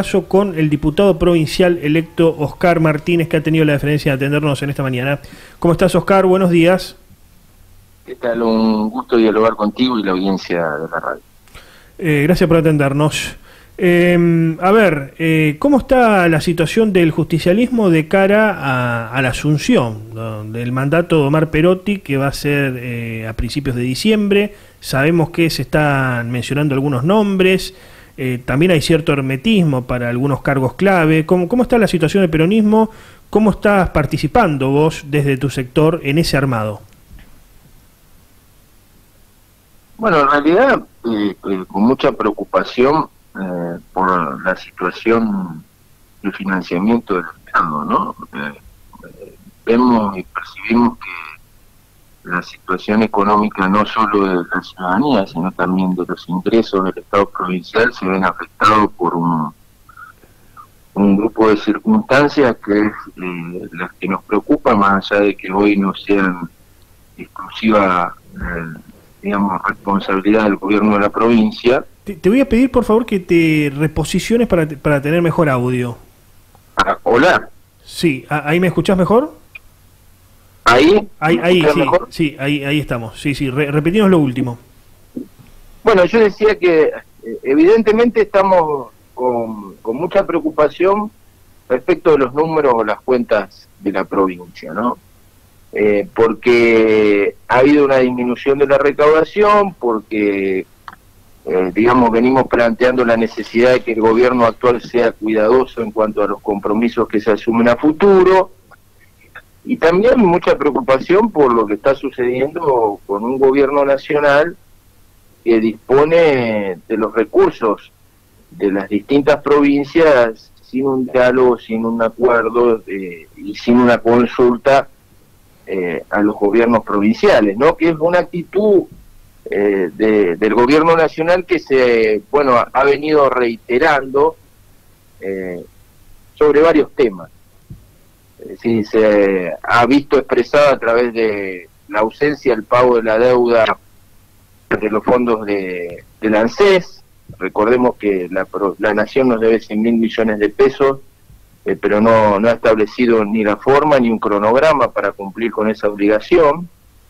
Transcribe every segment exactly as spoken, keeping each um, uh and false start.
Caso con el diputado provincial electo Oscar Martínez, que ha tenido la deferencia de atendernos en esta mañana. ¿Cómo estás, Oscar? Buenos días. ¿Qué tal? Un gusto dialogar contigo y la audiencia de la radio. Eh, gracias por atendernos. Eh, a ver, eh, ¿cómo está la situación del justicialismo de cara a, a la asunción ¿no? del mandato de Omar Perotti, que va a ser eh, a principios de diciembre? Sabemos que se están mencionando algunos nombres. Eh, también hay cierto hermetismo para algunos cargos clave. ¿Cómo, ¿Cómo está la situación del peronismo? ¿Cómo estás participando vos desde tu sector en ese armado? Bueno, en realidad eh, eh, con mucha preocupación eh, por la situación de financiamiento del Estado, ¿no? Eh, eh, vemos y percibimos que la situación económica no solo de la ciudadanía, sino también de los ingresos del Estado provincial se ven afectados por un, un grupo de circunstancias que es eh, las que nos preocupan, más allá de que hoy no sean exclusiva, eh, digamos, responsabilidad del gobierno de la provincia. Te, te voy a pedir, por favor, que te reposiciones para, para tener mejor audio. Ah, ¿hola? Sí, ¿ahí me escuchás mejor? ¿Ahí? Ahí, ahí sí, mejor? sí, ahí, ahí estamos. Sí, sí, Re repetimos lo último. Bueno, yo decía que eh, evidentemente estamos con, con mucha preocupación respecto de los números o las cuentas de la provincia, ¿no? Eh, porque ha habido una disminución de la recaudación, porque, eh, digamos, venimos planteando la necesidad de que el gobierno actual sea cuidadoso en cuanto a los compromisos que se asumen a futuro. Y también mucha preocupación por lo que está sucediendo con un gobierno nacional que dispone de los recursos de las distintas provincias sin un diálogo, sin un acuerdo eh, y sin una consulta eh, a los gobiernos provinciales, ¿no? Que es una actitud eh, de, del gobierno nacional que se, bueno, ha, ha venido reiterando eh, sobre varios temas. Sí, se ha visto expresada a través de la ausencia del pago de la deuda de los fondos de, del ANSES. Recordemos que la, la Nación nos debe cien mil millones de pesos, eh, pero no, no ha establecido ni la forma ni un cronograma para cumplir con esa obligación.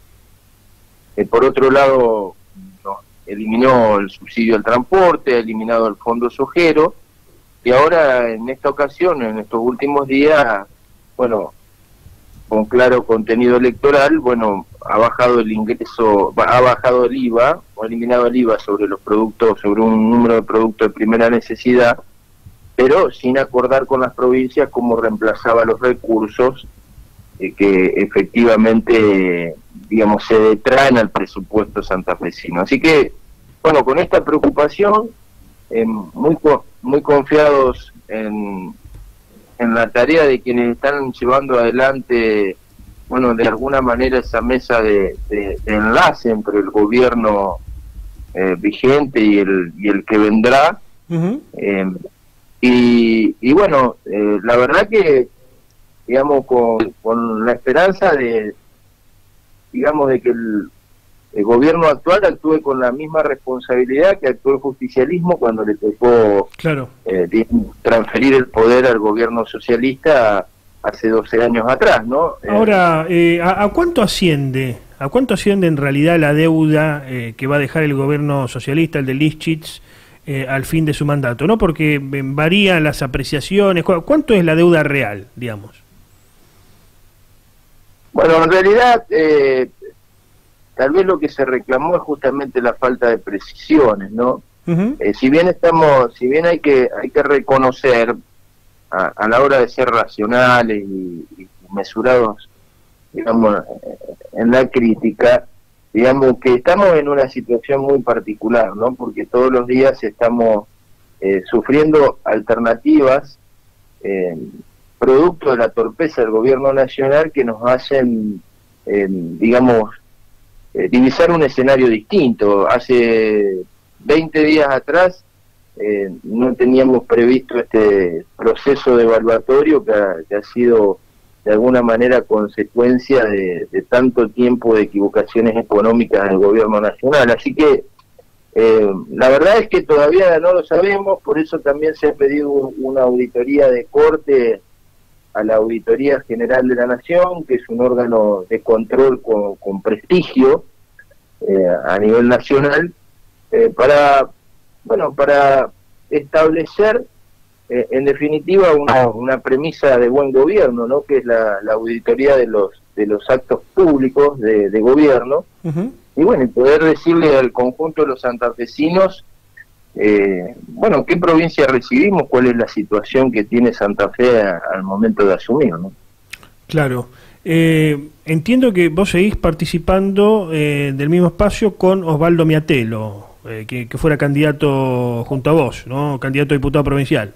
Eh, por otro lado, no, eliminó el subsidio al transporte, ha eliminado el fondo sojero, y ahora en esta ocasión, en estos últimos días, bueno, con claro contenido electoral, bueno, ha bajado el ingreso, ha bajado el I V A, o eliminado el I V A sobre los productos, sobre un número de productos de primera necesidad, pero sin acordar con las provincias cómo reemplazaba los recursos eh, que efectivamente, digamos, se detraen al presupuesto santafesino. Así que, bueno, con esta preocupación, eh, muy, muy confiados en... en la tarea de quienes están llevando adelante, bueno, de alguna manera esa mesa de, de, de enlace entre el gobierno eh, vigente y el y el que vendrá. Uh-huh. eh, y, y bueno, eh, la verdad que, digamos, con, con la esperanza de, digamos, de que el, el gobierno actual actúe con la misma responsabilidad que actuó el justicialismo cuando le tocó claro. eh, transferir el poder al gobierno socialista hace doce años atrás, ¿no? Ahora, eh, ¿a, ¿a cuánto asciende? ¿A cuánto asciende en realidad la deuda eh, que va a dejar el gobierno socialista, el de Lischitz, eh, al fin de su mandato? ¿No? Porque varían las apreciaciones. ¿Cuánto es la deuda real, digamos? Bueno, en realidad... Eh, tal vez lo que se reclamó es justamente la falta de precisiones, ¿no? Uh-huh. Eh, si bien estamos, si bien hay que hay que reconocer a, a la hora de ser racionales y, y mesurados, digamos, en la crítica, digamos que estamos en una situación muy particular, ¿no? Porque todos los días estamos eh, sufriendo alternativas eh, producto de la torpeza del gobierno nacional que nos hacen, eh, digamos, Eh, divisar un escenario distinto. Hace veinte días atrás eh, no teníamos previsto este proceso de evaluatorio que ha, que ha sido de alguna manera consecuencia de, de tanto tiempo de equivocaciones económicas del gobierno nacional. Así que Eh, la verdad es que todavía no lo sabemos, por eso también se ha pedido una auditoría de corte a la Auditoría General de la Nación, que es un órgano de control con, con prestigio eh, a nivel nacional, eh, para, bueno, para establecer eh, en definitiva una, una premisa de buen gobierno, ¿no? Que es la, la auditoría de los de los actos públicos de, de gobierno. Uh-huh. Y bueno, poder decirle al conjunto de los santafesinos, eh, bueno, qué provincia recibimos, cuál es la situación que tiene Santa Fe a, al momento de asumir, ¿no? Claro. Eh, entiendo que vos seguís participando eh, del mismo espacio con Osvaldo Miatelo, eh, que, que fuera candidato junto a vos, ¿no? Candidato a diputado provincial.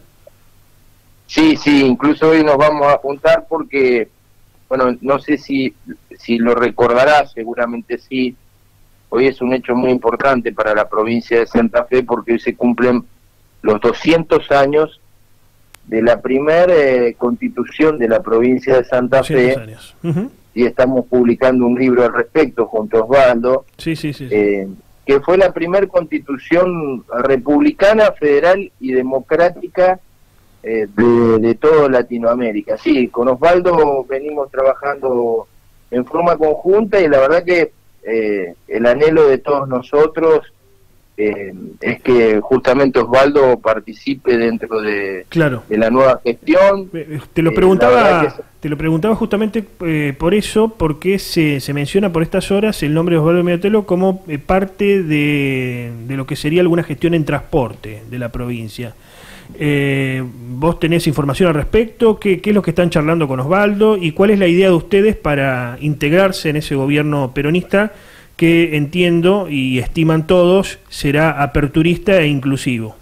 Sí, sí, incluso hoy nos vamos a juntar porque, bueno, no sé si, si lo recordarás, seguramente sí. Hoy es un hecho muy importante para la provincia de Santa Fe porque hoy se cumplen los doscientos años de la primera eh, constitución de la provincia de Santa Fe. Uh-huh. Y estamos publicando un libro al respecto junto a Osvaldo, sí, sí, sí, sí. Eh, que fue la primera constitución republicana, federal y democrática eh, de, de toda Latinoamérica. Sí, con Osvaldo venimos trabajando en forma conjunta y la verdad que Eh, el anhelo de todos nosotros eh, es que justamente Osvaldo participe dentro de, claro. de la nueva gestión. Te lo preguntaba, eh, que... te lo preguntaba justamente eh, por eso, porque se, se menciona por estas horas el nombre de Osvaldo Miatelo como eh, parte de, de lo que sería alguna gestión en transporte de la provincia. Eh, ¿Vos tenés información al respecto? ¿Qué, ¿Qué es lo que están charlando con Osvaldo? ¿Y cuál es la idea de ustedes para integrarse en ese gobierno peronista que entiendo y estiman todos será aperturista e inclusivo?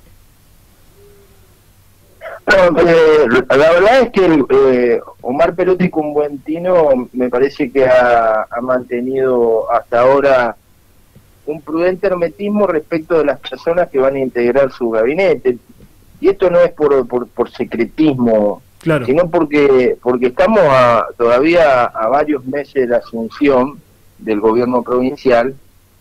Bueno, eh, la verdad es que eh, Omar Perotti Conbuentino me parece que ha, ha mantenido hasta ahora un prudente hermetismo respecto de las personas que van a integrar su gabinete. Y esto no es por, por, por secretismo, claro, sino porque porque estamos a, todavía a varios meses de la asunción del gobierno provincial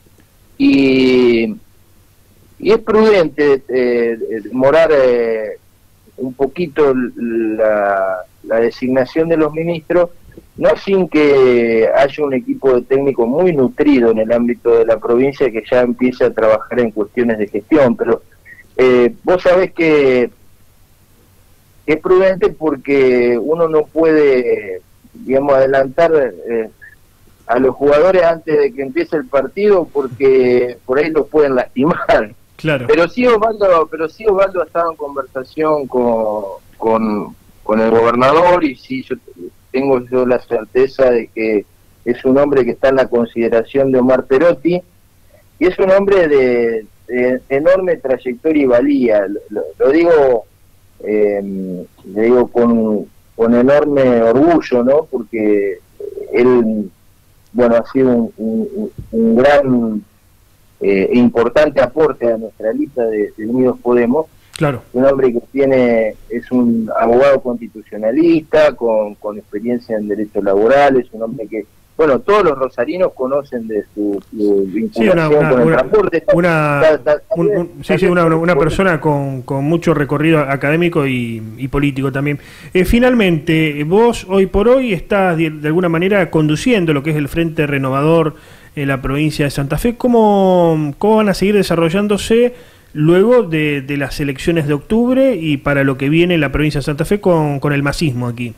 y, y es prudente eh, demorar eh, un poquito la, la designación de los ministros, no sin que haya un equipo de técnicos muy nutrido en el ámbito de la provincia que ya empiece a trabajar en cuestiones de gestión, pero Eh, vos sabés que es prudente porque uno no puede, digamos, adelantar eh, a los jugadores antes de que empiece el partido porque por ahí los pueden lastimar. Claro. Pero sí Osvaldo, pero sí Osvaldo ha estado en conversación con, con, con el gobernador y sí yo tengo yo la certeza de que es un hombre que está en la consideración de Omar Perotti y es un hombre de de enorme trayectoria y valía, lo, lo digo eh, le digo con, con enorme orgullo, ¿no? Porque él, bueno, ha sido un, un, un gran eh, e importante aporte a nuestra lista de, de Unidos Podemos. Claro. Un hombre que tiene, es un abogado constitucionalista con, con experiencia en derechos laborales, un hombre que, bueno, todos los rosarinos conocen de su, su vinculación sí, una, una, con el una, transporte. Una, ta, ta, ta, un, un, sí, sí, una, una persona con, con mucho recorrido académico y, y político también. Eh, finalmente, vos hoy por hoy estás de, de alguna manera conduciendo lo que es el Frente Renovador en la provincia de Santa Fe. ¿Cómo, cómo van a seguir desarrollándose luego de, de las elecciones de octubre y para lo que viene en la provincia de Santa Fe con, con el masismo aquí?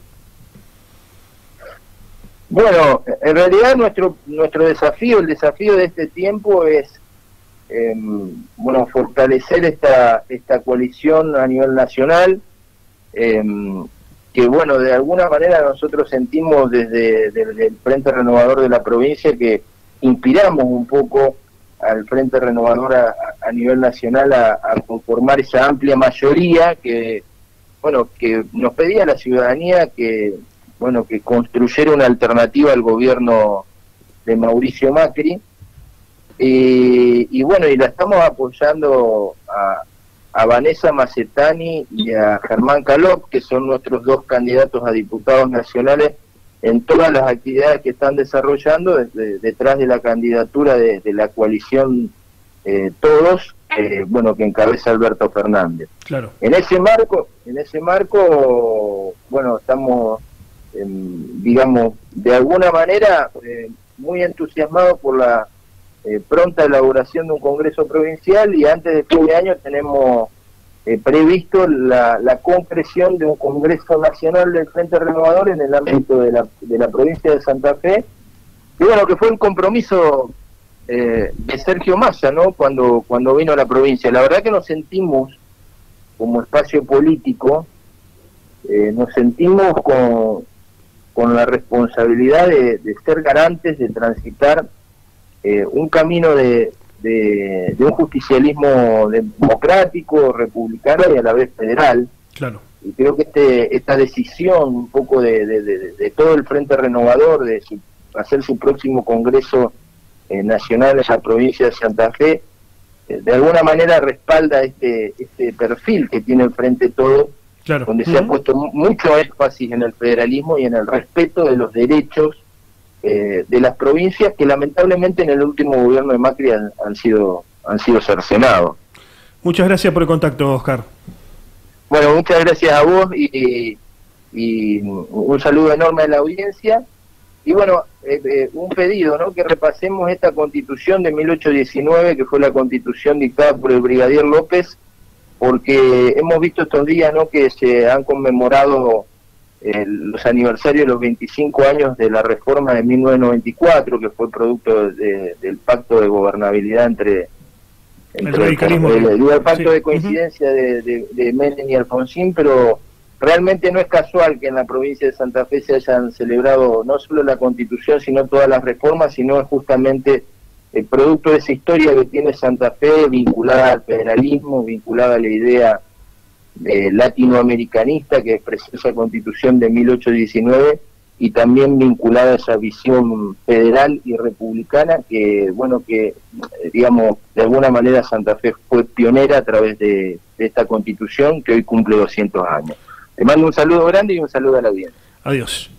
Bueno, en realidad nuestro nuestro desafío, el desafío de este tiempo es eh, bueno, fortalecer esta esta coalición a nivel nacional, eh, que bueno, de alguna manera nosotros sentimos desde, desde el Frente Renovador de la provincia que inspiramos un poco al Frente Renovador a, a nivel nacional a, a conformar esa amplia mayoría que bueno que nos pedía la ciudadanía que bueno que construyera una alternativa al gobierno de Mauricio Macri y, y bueno y la estamos apoyando a, a Vanessa Macetani y a Germán Calop, que son nuestros dos candidatos a diputados nacionales en todas las actividades que están desarrollando desde, detrás de la candidatura de, de la coalición eh, todos, eh, bueno, que encabeza Alberto Fernández. Claro. En ese marco, en ese marco, bueno, estamos, eh, digamos, de alguna manera eh, muy entusiasmados por la eh, pronta elaboración de un Congreso Provincial, y antes de fin de año tenemos eh, previsto la, la concreción de un Congreso Nacional del Frente Renovador en el ámbito de la, de la provincia de Santa Fe, y bueno, que fue un compromiso eh, de Sergio Massa, ¿no?, cuando, cuando vino a la provincia. La verdad que nos sentimos, como espacio político, eh, nos sentimos con, con la responsabilidad de, de ser garantes, de transitar eh, un camino de, de, de un justicialismo democrático, republicano y a la vez federal. Claro. Y creo que este, esta decisión un poco de, de, de, de todo el Frente Renovador de su, hacer su próximo Congreso eh, Nacional en la provincia de Santa Fe, eh, de alguna manera respalda este, este perfil que tiene el Frente Todo, claro. donde uh-huh. se ha puesto mucho énfasis en el federalismo y en el respeto de los derechos eh, de las provincias, que lamentablemente en el último gobierno de Macri han, han sido han sido cercenados. Muchas gracias por el contacto, Oscar. Bueno, muchas gracias a vos y, y un saludo enorme a la audiencia. Y bueno, eh, eh, un pedido, ¿no?, que repasemos esta Constitución de mil ochocientos diecinueve, que fue la Constitución dictada por el Brigadier López, porque hemos visto estos días, ¿no?, que se han conmemorado eh, los aniversarios de los veinticinco años de la reforma de mil novecientos noventa y cuatro, que fue producto de, del pacto de gobernabilidad entre, entre el radicalismo. El, el, el pacto sí. de coincidencia uh-huh. de, de, de Menem y Alfonsín, pero realmente no es casual que en la provincia de Santa Fe se hayan celebrado no solo la Constitución, sino todas las reformas, sino justamente el producto de esa historia que tiene Santa Fe, vinculada al federalismo, vinculada a la idea eh, latinoamericanista que expresó esa Constitución de mil ochocientos diecinueve, y también vinculada a esa visión federal y republicana que, bueno, que eh, digamos, de alguna manera Santa Fe fue pionera a través de, de esta Constitución que hoy cumple doscientos años. Te mando un saludo grande y un saludo a la audiencia. Adiós.